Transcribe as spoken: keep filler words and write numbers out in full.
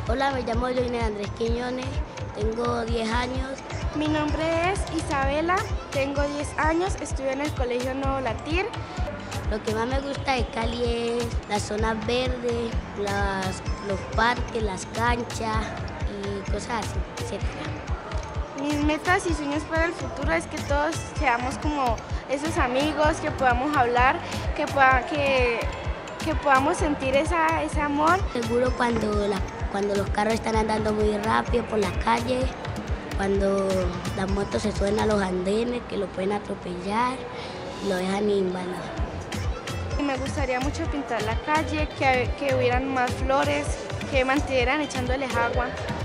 Hola, me llamo Joiner Andrés Quiñones, tengo diez años. Mi nombre es Isabela, tengo diez años, estudio en el Colegio Nuevo Latir. Lo que más me gusta de Cali es las zonas verdes, las, los parques, las canchas y cosas así, etcétera. Mis metas y sueños para el futuro es que todos seamos como esos amigos, que podamos hablar, que, pueda, que, que podamos sentir esa, ese amor. Seguro cuando, la, cuando los carros están andando muy rápido por las calles, cuando las motos se suben a los andenes, que lo pueden atropellar y lo dejan inválido. Me gustaría mucho pintar la calle, que, que hubieran más flores, que mantuvieran echándoles agua.